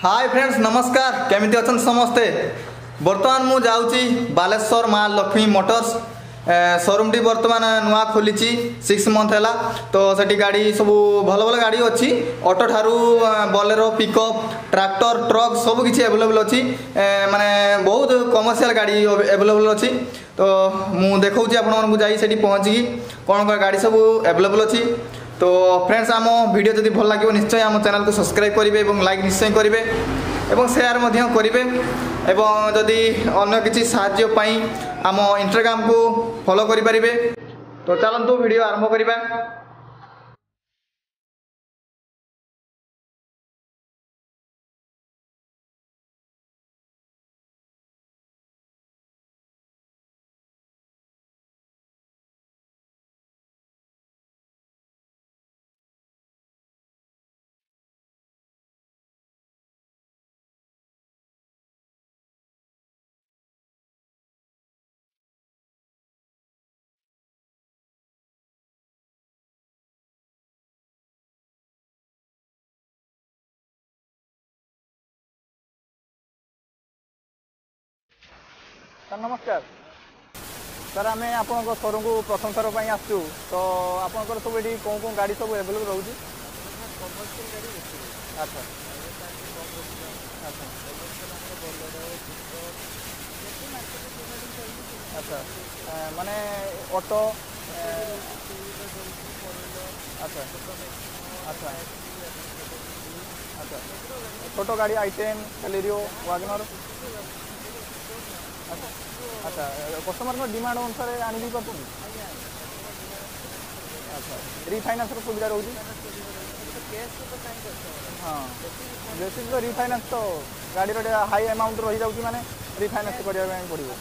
Hi friends नमस्कार केमिति अछन समस्ते। बर्तमान मु जाउची बालेश्वर माँ लक्ष्मी मोटर्स शोरूम टी बर्तमान नुआ खोली 6 मंथ है तो सेठी गाड़ी सब भल भल गाड़ी अच्छी ऑटो ठारू बोलेरो पिकअप ट्रैक्टर ट्रक सब किसी अवेलेबल अच्छी माने बहुत कमर्शियल गाड़ी अवेलेबल अच्छी तो मु देखा आपको जाई पहुँची कौन कौन गाड़ी सब अवेलेबल अच्छी। तो फ्रेंड्स आम वीडियो जब भल लगे निश्चय आम चैनल को सब्सक्राइब करेंगे और लाइक निश्चय करेंगे और शेयर करेंगे और जदि अन्य किसी साहाय्य आम इंस्टाग्राम को फॉलो करेंगे। तो चलतु वीडियो आरंभ करवा। सर नमस्कार। सर आम आप शोरूम को प्रथम थर पर आसू तो आपंकर सब ये कौन कौन गाड़ी सब एवेलेबल रोचे? अच्छा अच्छा अच्छा माने ऑटो अच्छा अच्छा अच्छा छोटो गाड़ी i10 एलिरियो वागनर अच्छा कस्टमर को डिमांड अनुसार आनी भी पार्टी। अच्छा रिफाइनान्स सुविधा रोचे? हाँ बेसिक तो रिफाइनान्स तो गाड़ी हाई अमाउंट रही जाऊँगी माने रिफाइनान्स करने पड़ो।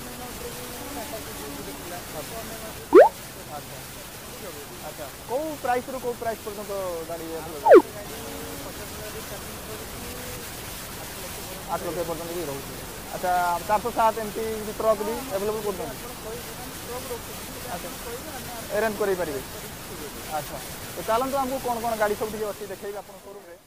अच्छा अच्छा कौ प्राइस रू कौ प्राइस पर्यटन गाड़ी 8 लाख पर्यटन भी रोचे? अच्छा 407 एमती ट्रक भी एवेलेबल कर अरेंज कर पारे। अच्छा तो चलते आमको कौन कौन गाड़ी सब अच्छी देखिए आप शोरूम में।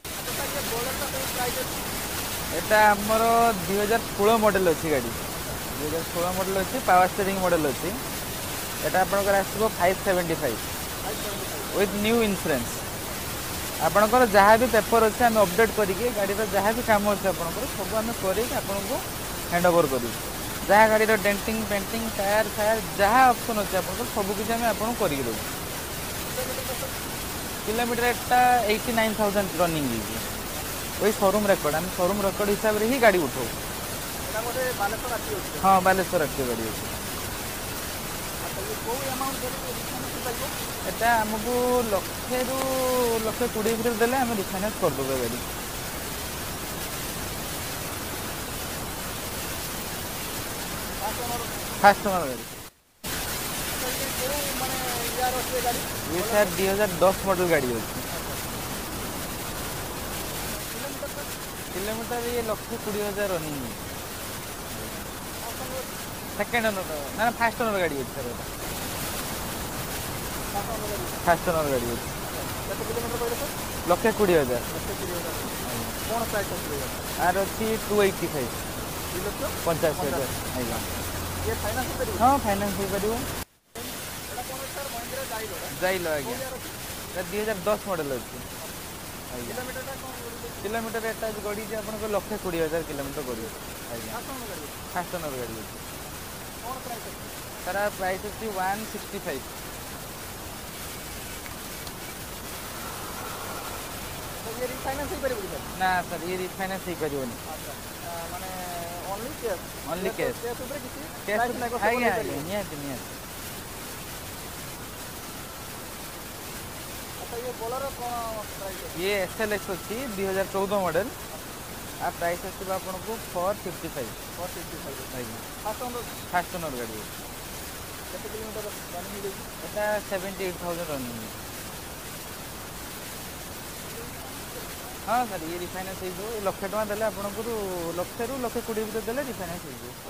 यहाँ आमर 2016 मॉडल अच्छी गाड़ी 2016 मॉडल अच्छी पावर स्टीयरिंग मॉडल अच्छी यहाँ आपंकर आसो 575 विथ न्यू इन्शुरेंस आपंकर जहाँ भी पेपर अच्छे आम अपडेट करके गाड़ी जहाँ भी कम अच्छे आपंकर सब आम कर हैंड ओवर कर जहाँ गाड़ी डेंटिंग पेंटिंग टायर फायर जहाँ ऑप्शन अच्छे आप सब किसी आम आपको कर किलोमीटर एटा 89,000 रनिंग वही शोरूम रेकर्ड आम शोरूम रेकर्ड हिसाब से ही गाड़ी उठाऊ। हाँ बालेश्वर आरटीओ गाड़ी अच्छी एटा आमको लक्षे रु 1,20,000 भर देले आम रिफाइनान्स करदेवे गाड़ी। फास्ट ओनर गाड़ी ये सर 2010 मॉडल गाड़ी अच्छी किलोमीटर ये 1,20,000 रनिंग सेकेंड ओनर ना फास्ट ओनर गाड़ी अच्छी सर फास्ट ओनर गाड़ी अच्छी 1,20,000 कौन प्राइस आर अच्छी 285 85,000 आज्ञा हाँ फाइनान्स हो पार जाइल आज्ञा 2010 मॉडल अच्छी किलोमीटर एटा गड़ी आप 1,20,000 किलोमीटर गड़ी आज्ञा फास्ट ओनर गाड़ी अच्छी तार प्राइस अच्छी 165 ना सर ये रिफाइनान्स हो पार ओनली कैश आज्ञा निहाती निहाती। ये SLX अच्छी 2014 मॉडल आ प्राइस आसो आपको 455 फास्ट ओनर गाड़ी एटा 78,000 रनिंग। हाँ सर ये रिफाइनान्स हो 1,00,000 टका देले आपको 1,00,000 रु 1,20,000 भर देले रिफाइनान्स हो।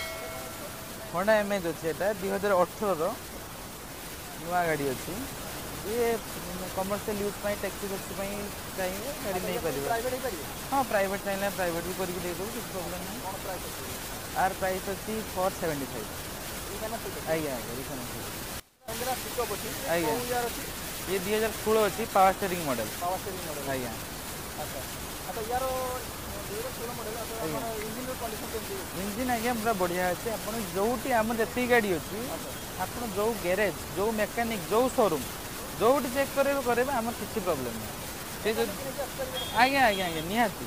होंडा एमएच अच्छी 2018 नुआ गाड़ी अच्छी ये कमर्शियल यूज टैक्सी फैक्सी चाहिए गाड़ी नहीं पारे। हाँ प्राइवेट चाहिए प्राइवेट भी करके दे देबो किसी प्रॉब्लम नहीं। आर प्राइस अच्छी 475। आज्ञा आज्ञा ये 2016 अच्छी पावर स्टेरिंग मॉडल। आज्ञा इंजिन आज्ञा पूरा बढ़िया अच्छे। आप जो आम जी गाड़ी अच्छी आप जो गैरेज जो मेकानिक जो शोरूम जो चेक करेंगे आम किसी प्रॉब्लम नहीं। आज्ञा आज्ञा आज्ञा निहाती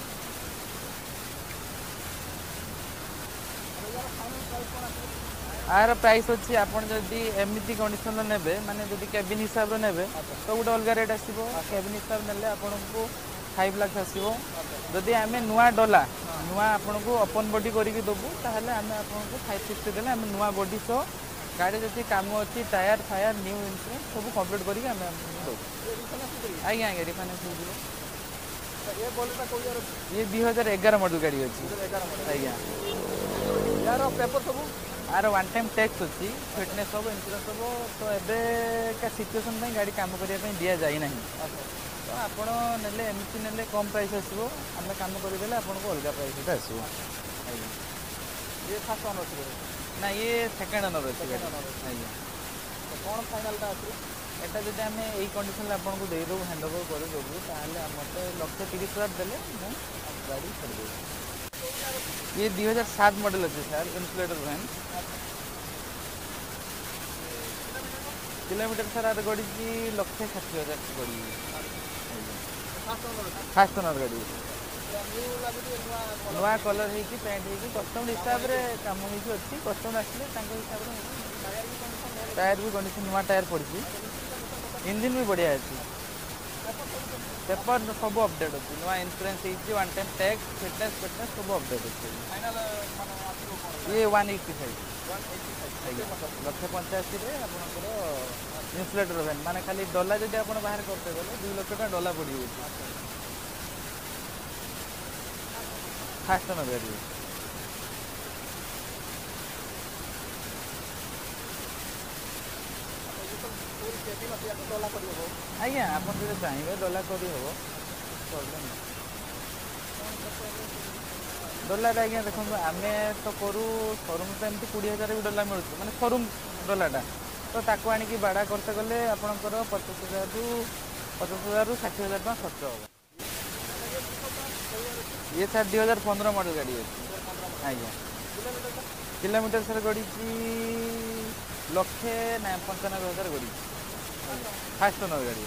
आर प्राइस अच्छी आपड़ जदि एमती कंडीशन ने माने जदि केबिन हिसाब से ने तो गोटे अलग रेट आसो। केबिन हिसाब ने आपन को 5 लाख आसो। जदि आम नुआ डला नुआ आपन को ओपन बॉडी करके देवु ताहले आम आपन को 560 देले आम नुआ बॉडी सो गाड़ी जब काम अच्छी टायर फायर न्यू इंश्योरेंस सब कम्प्लीट करके आम दो। आज्ञा आज्ञा रिफाइनान्स हो ये 2011 मॉडल गाड़ी अच्छी। आज्ञा यार पेपर सब आर वन टाइम टैक्स अच्छी फिटनेस सब इंश्योरेंस सब तो एबे का सिचुएशन में गाड़ी काम करने दि जाए ना तो आपड़ ने एमती ने कम प्राइस आसो आम कम करदे आपको अलग प्राइस आसो। ये फास्ट ओनर ना ये सेकेंड ओनर अच्छी। आज्ञा कौन फाइनाल एटा जब आम यही कंडीशन आपको देदेबू हैंड ओवर करदेबू ताहले मत 1,30,000 देले गाड़ी छाड़देबू। ये 2007 मॉडल अच्छे सर इन्सुलेटर वैन। किलोमीटर सर आर गड़ी 1,60,000 गड़ी फास्ट ओनर गाड़ी नुआ कलर हो पैंट हो कस्टमर हिसाब से कम हो कस्टमर आसले हिसाब से टायर भी कंडीशन नुआ टायर पड़ी इंजिन भी बढ़िया अच्छी। पेपर सब अपडेट अच्छी नुआ insurance one time tax fitness fitness सब अपडेट अच्छी। ये 185 185 आप इन्सुलेटर वैन माने खाली डला जब आप बाहर करते गले 2 लाख टका डला पड़ी फास्ट ओनर गाड़ी। आज्ञा आप चाहिए डला कर प्रॉब्लम डला आज्ञा देखो आम तो करूँ शोरूम तो एमती 20,000 भी डला मिलूँ मैंने शोरूम डलाटा तो ताको आनिकी बाड़ा करते गले आपंकर 50,000 रू 60,000 टका खर्च हो। ये सर 2015 मॉडल गाड़ी है। आज्ञा किलोमीटर सर गड़ी 1,95,000 गड़ी फास्ट ओनर गाड़ी।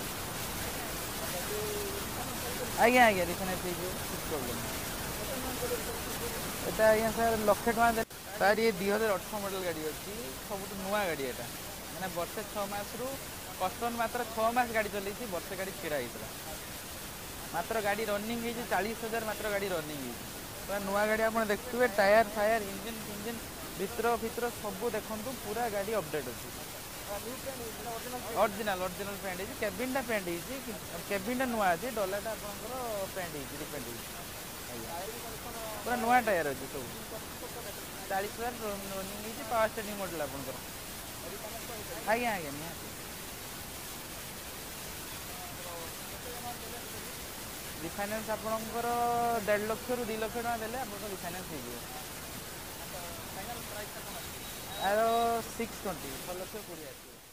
आज्ञा आज्ञा रिफाइनान्स प्रॉब्लम एटा आज्ञा सर 1,00,000 टका सर ये 2018 मॉडल गाड़ी अच्छी सब नुआ गाड़ी एटा मैंने वर्षे 6 मास रु कस्टमर मात्र 6 मास गाड़ी चलती वर्षे गाड़ी छीड़ा होता मात्र गाड़ी रनिंग 40,000 मात्र गाड़ी रनिंग पूरा नुआ गाड़ी आप देखुए टायर फायर इंजिन फिंजिन भितर भितर सब देखु पूरा गाड़ी अपडेट अच्छी। ओरिजिनल ओरिजिनल पेंट है केबिन पेंट है केबिन नुआ अच्छी डलाटा आपंकर पेंट रिपेंट पूरा नुआ टायर अच्छी सब 40,000 रनिंग पावर स्टेरिंग मॉडल आपंकर। आज्ञा आज्ञा निहाती रिफाइनान्स आपंकर 1.5 लाख रू 2 लाख टका देले आप रिफाइनान्स हो आर 620 6,20,000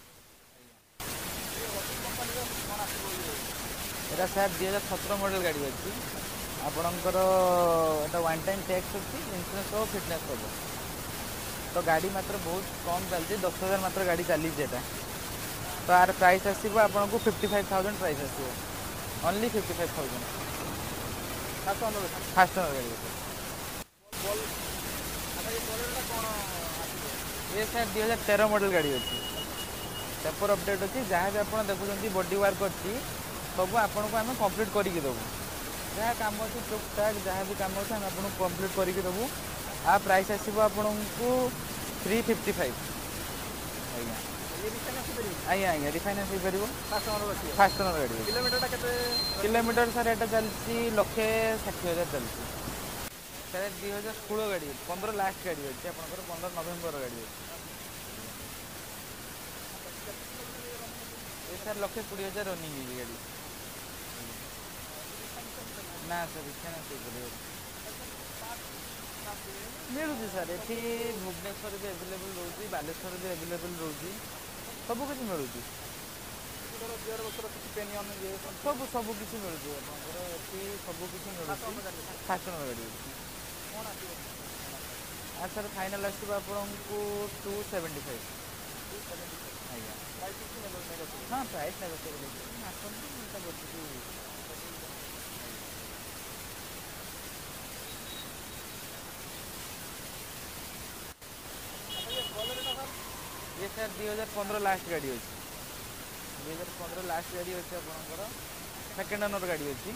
एटा सर 2017 मॉडल गाड़ी अच्छी आपणकर एटा वन टाइम टैक्स अच्छी इंश्योरेंस हो फिटनेस हो तो गाड़ी मात्र बहुत कम चलती 10,000 मात्र गाड़ी चली तो आर प्राइस आसो आपको 55,000 प्राइस आसो ओनली 55,000 फास्ट ओनर गाड़ी। ये सर 2013 मॉडल गाड़ी अच्छी पेपर अपडेट अच्छी जहाँ भी आप देखुं बॉडी वर्क अच्छी सब आपको आम कम्प्लीट करके देवु जहाँ काम अच्छी चुक टाक जहाँ भी काम अच्छे आपको कम्प्लीट करके देवु आ प्राइस आसो आपको 355। आज्ञा आज्ञा रिफाइनान्स हो पार फास्ट ओनर गाड़ी किलोमीटर सर एटा चलती 1,60,000 चलती सर 2016 गाड़ी 15 लास्ट गाड़ी अच्छी आपंकर 15 नवेम्बर गाड़ी अच्छी। सर 1,20,000 रनिंग है गाड़ी ना सर रिफाइनान्स मिलूँ सर ये भुवनेश्वर भी एवेलेबल रोचे बालेश्वर भी एवेलेबल रोचे सब किसी मिलूँ सब सब किसी मिलूँ सब किसी मिलूँ फास्ट ओनर गाड़ी सर फाइनाल आसो आपको 275 आज्ञा हाँ प्राइस ये सर 2015 लास्ट गाड़ी अच्छी 2015 लास्ट गाड़ी अच्छी आपंकर सेकेंड ओनर गाड़ी अच्छी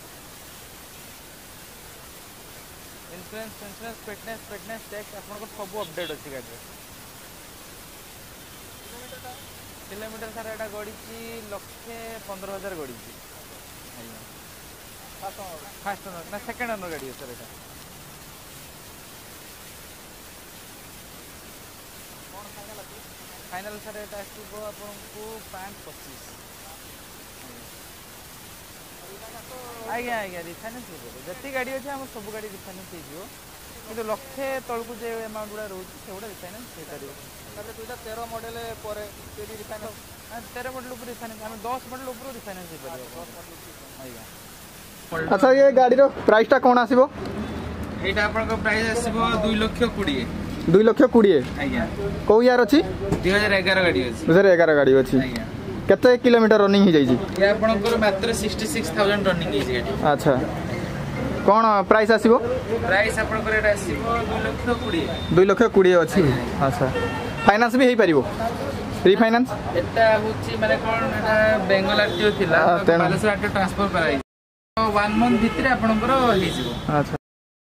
इंश्योरेंस फिटनेस चेक आपंकर सब अपडेट अच्छी गाड़ी किलोमीटर सर यहाँ गड़ी 1,15,000 गड़ी फास्ट ओनर ना सेकेंड ओनर गाड़ी है सर यहाँ फाइनाल सर यहाँ आसो आपको 5,25 आज्ञा आज्ञा रिफाइनान्स जी गाड़ी अच्छे आम सब गाड़ी रिफाइनान्स हो कि लक्षे तौक जो एमाउंट गुड़ा रोचे से रिफाइनान्स हो पार 13 मॉडल 13 मॉडल रिफाइनान्स आम 10 मॉडल रिफाइनान्स हो पार आज्ञा अच्छा ये गाड़ी प्राइसटा कौन आसो यहाँ आप प्राइस आसो 2,20,000 2,20,000 आज्ञा कौ यार अच्छी 2011 गाड़ी अच्छी 2011 गाड़ी अच्छी केते किलोमीटर रनिंग हो जाइए ये आपनकर मात्र 66,000 रनिंग है गाड़ी अच्छा कौन प्राइस आसो प्राइस आपनकर एटा आसीबो 2,20,000 अच्छी अच्छा फाइनान्स भी हो पार रिफाइनान्स एटा होची माने कोन एटा बेंगल आरटीओ थिला बालेश्वर आरटीओ ट्रांसफर कराई 1 मंथ भितर आपनकर हो जिवो अच्छा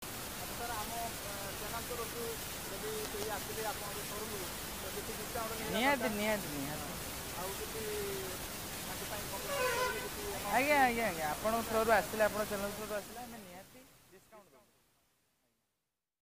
निहाती आज्ञा आज्ञा आज्ञा आप थ्रू आसले आप चैनल थ्रू आसले